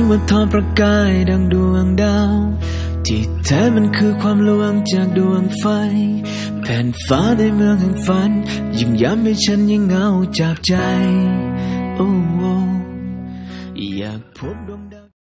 ว่าทอประกายดังดวงดาวที่แท้มันคือความลวงจากดวงไฟแผ่นฟ้าในเมืองแห่งฝันยิ่งย้ำให้ฉันยิ่งเหงาจับใจโอ้อยากพบดวง